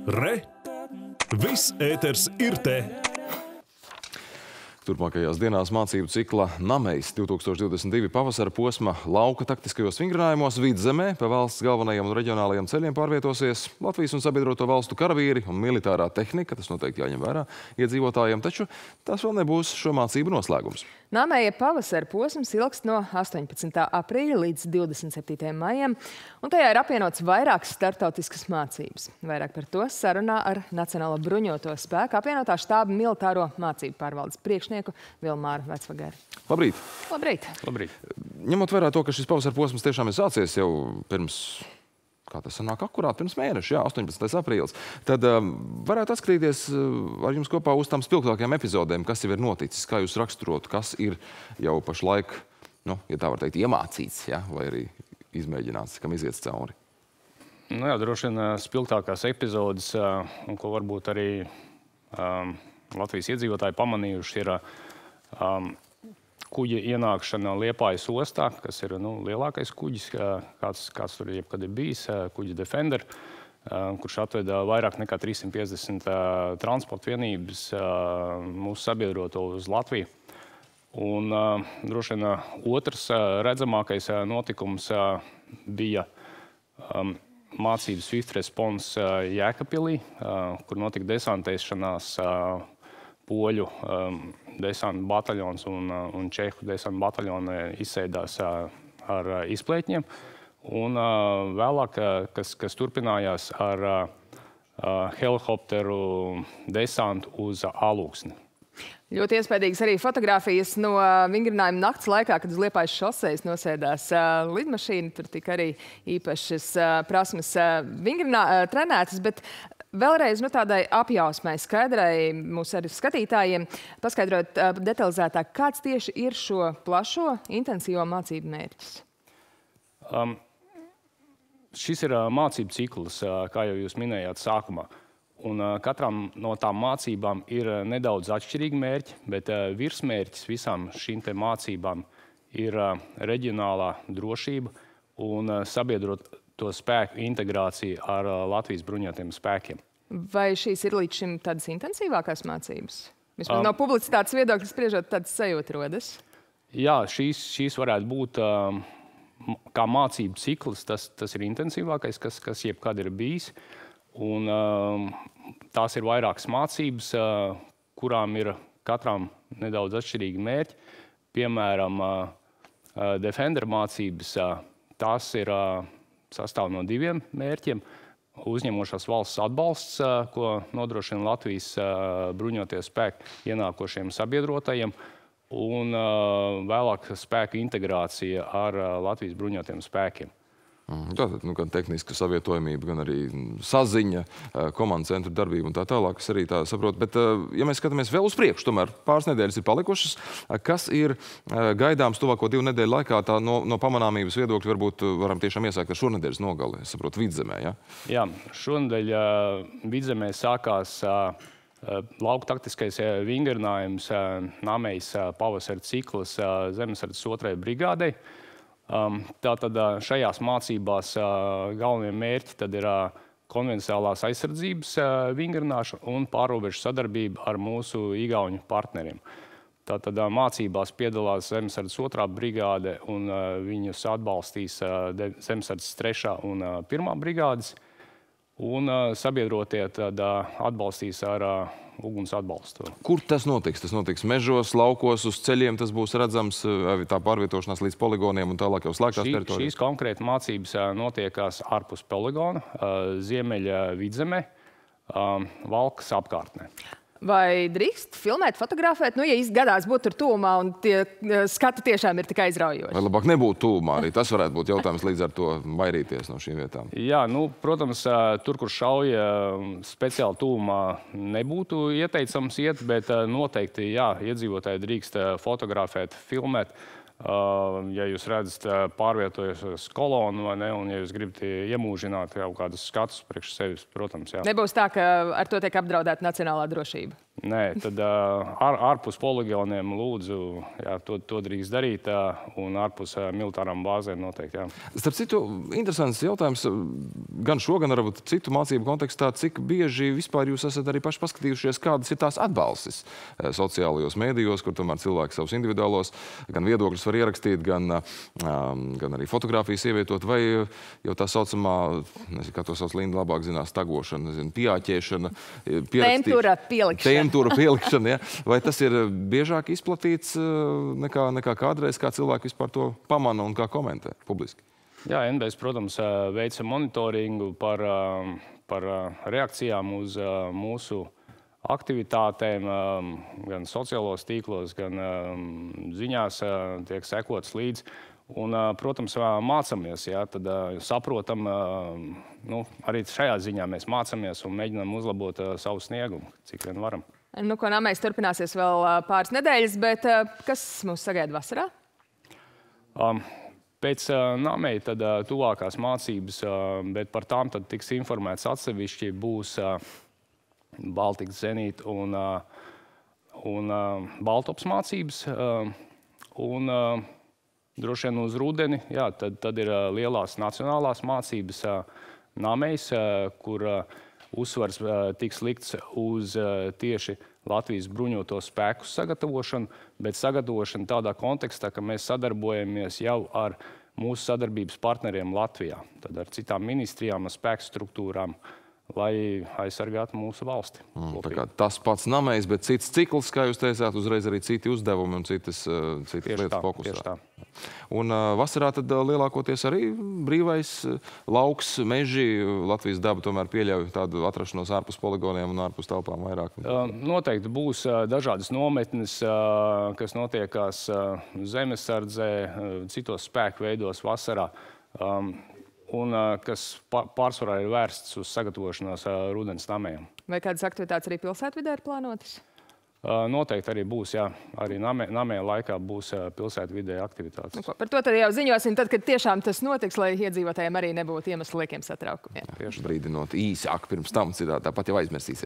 Re! Viss ēters ir te! Turpmākajās dienās mācību cikla Namejs 2022 pavasara posma lauka taktiskajos vingrinājumos Vidzemē pa valsts galvenajiem un reģionālajiem ceļiem pārvietosies Latvijas un sabiedroto valstu karavīri un militārā tehnika, tas noteikti jāņem vērā iedzīvotājiem, taču tas vēl nebūs šo mācību noslēgums. Nameja pavasara posms ilgst no 18. aprīļa līdz 27. maijam, un tajā ir apvienots vairākas startautiskas mācības. Vairāk par to sarunā ar Nacionālo bruņoto spēku apvienotā štāba militāro mācību pārvaldes priekšnieku Vilmāru Vecvagari. Labrīt! Labrīt! Labrīt! Ņemot vērā to, ka šis pavasara posms tiešām ir sācies jau pirms, kā tas sanāk, akurāt pirms mēneša, jā, 18. aprīlis, tad varētu atskatīties ar jums kopā uz tām spilgtākajām epizodēm, kas jau ir noticis, kā jūs raksturotu, kas ir jau pašlaik, nu, ja tā var teikt, iemācīts, ja, vai arī izmēģināts, kam iziet cauri. Nu jā, droši vien spilgtākās epizodes, un ko varbūt arī Latvijas iedzīvotāji pamanījuši, ir kuģa ienākšana Liepājas ostā, kas ir lielākais kuģis, kāds tur jebkad ir bijis, kuģa Defender, kurš atveda vairāk nekā 350 transporta vienības mūsu sabiedroto uz Latviju. Un droši vien otrs redzamākais notikums bija mācības Swift Response Jēkabpilī, kur notika desantēšanās poļu desantu bataljons un čehu desantu bataljoni izsēdās ar izplēķņiem. Un vēlāk, kas turpinājās ar helikopteru desantu uz Alūksni. Ļoti iespējams arī fotogrāfijas no vingrinājuma nakts laikā, kad uz Liepājas šosejas nosēdās lidmašīna. Tur tika arī īpašas prasmes trenētas, bet vēlreiz tādai apjausmai skaidrai mūsu arī skatītājiem paskaidrot detalizētāk, kāds tieši ir šo plašo intensīvo mācību mērķis? Šis ir mācību cikls, kā jau jūs minējāt sākumā. Un katram no tām mācībām ir nedaudz atšķirīgi mērķi, bet virsmērķis visām šīm te mācībām ir reģionālā drošība un sabiedroto spēku integrācija ar Latvijas bruņotajiem spēkiem. Vai šīs ir līdz šim tādas intensīvākās mācības? Vismaz no publicitātes viedokļa spriežot, tādas sajūta rodas? Jā, šīs varētu būt kā mācību cikls, tas ir intensīvākais, kas jebkad ir bijis. Un tās ir vairākas mācības, kurām ir katram nedaudz atšķirīgi mērķi. Piemēram, Defender mācības, tās ir sastāv no diviem mērķiem. Uzņemošās valsts atbalsts, ko nodrošina Latvijas bruņotie spēki ienākošiem sabiedrotajiem, un vēlāk spēku integrācija ar Latvijas bruņotiem spēkiem. Tātad, gan tehniska savietojamība, gan arī saziņa, komandu centru darbība un tā tālāk, es arī tā saprotu. Bet, ja mēs skatāmies vēl uz priekšu, tomēr pāris nedēļas ir palikušas, kas ir gaidāms tuvāko 2 nedēļu laikā, tā no pamanāmības viedokļa varbūt varam tiešām iesākt ar šonedēļas nogali, es saprotu, Vidzemē, ja? Jā, šonedēļ Vidzemē sākās lauka taktiskais vingrinājums Namejas pavasara cikls Zemesardzes 2. brigādei. Tātad šajās mācībās galvenie mērķi tad ir konvencionālās aizsardzības vingrināšana un pārrobežu sadarbība ar mūsu igauņu partneriem. Tātad mācībās piedalās Zemesardzes 2. brigāde un viņus atbalstīs Zemesardzes 3. un 1. brigādes. Un sabiedrotie tad atbalstīs ar uguns atbalstu. Kur tas notiks? Tas notiks mežos, laukos, uz ceļiem, tas būs redzams, tā pārvietošanās līdz poligoniem un tālāk jau slēgtās teritorijas? Šīs konkrēti mācības notiekās ārpus poligona, Ziemeļa Vidzemē, Valkas apkārtnē. Vai drīkst filmēt, fotografēt, ja izgadās būt tur tūmā un tie skati tiešām ir tik aizraujoši? Vai labāk nebūtu tūmā? Arī tas varētu būt jautājums līdz ar to vairīties no šīm vietām. Jā, protams, tur, kur šauja speciāli tūmā nebūtu ieteicams iet, bet noteikti, jā, iedzīvotāji drīkst fotografēt, filmēt. Ja jūs redzat, pārvietojas uz kolonu vai ne, un ja jūs gribat iemūžināt kaut kādus skatus priekš sevis, protams, jā. Nebūs tā, ka ar to tiek apdraudēta nacionālā drošība? Nē, tad ārpus poligoniem lūdzu, jā, to drīkst darīt, un ārpus militārām bāzēm noteikti, jā. Starp citu, interesants jautājums, gan šo, gan varbūt citu mācību kontekstā, cik bieži vispār jūs esat arī paši paskatījušies, kādas ir tās atbalstis sociālajos mēdījos, kur tomēr cilvēki savus individuālos gan viedokļus var ierakstīt, gan arī fotogrāfijas ievietot, vai jau tā saucamā, nezinu, kā to sauc Linda labāk zinās, tagošana, nezinu, pieāķēšana, Tēmtūra pielikšana, ja? Vai tas ir biežāk izplatīts nekā kādreiz, kā cilvēki vispār to pamana un kā komentē publiski? Jā, NBS, protams, veica monitoringu par reakcijām uz mūsu aktivitātēm, gan sociālos tīklos, gan ziņās tiek sekots līdz. Un, protams, mācamies, jā, tad saprotam, arī šajā ziņā mēs mācamies un mēģinām uzlabot savu sniegumu, cik vien varam. Nu, ko Namejs turpināsies vēl pāris nedēļas, bet kas mūs sagaida vasarā? Pēc Nameja tad tuvākās mācības, bet par tām tad tiks informēts atsevišķi, būs Baltikas Zenīta un Baltops mācības. Droši vien uz rudeni, jā, tad ir lielās nacionālās mācības Namejs, kur uzsvars tiks likts uz tieši Latvijas bruņoto spēku sagatavošanu, bet sagatavošanu tādā kontekstā, ka mēs sadarbojamies jau ar mūsu sadarbības partneriem Latvijā, tad ar citām ministrijām, ar spēku struktūrām, lai aizsargātu mūsu valsti. Tā kā tas pats Namejs, bet cits cikls, kā jūs teicāt, uzreiz arī citi uzdevumi un citas lietas fokusā. Tieši tā. Un vasarā tad lielākoties arī brīvais lauks, meži, Latvijas daba tomēr pieļauj tādu atrašanos ārpus poligoniem un ārpus telpām vairāk? Noteikti būs dažādas nometnes, kas notiekās zemesardzē, citos spēku veidos vasarā. Un kas pārsvarā ir vērsts uz sagatavošanos rudens namējiem. Vai kādas aktivitātes arī pilsētvidē ir plānotas? Noteikti arī būs, jā. Arī namēja laikā būs pilsētvidē aktivitātes. Par to tad jau ziņosim, tad, kad tiešām tas notiks, lai iedzīvotājiem arī nebūtu iemesli liekiem satraukumiem. Brīdinot īsāk pirms tam, citādi tāpat jau aizmirsīsies.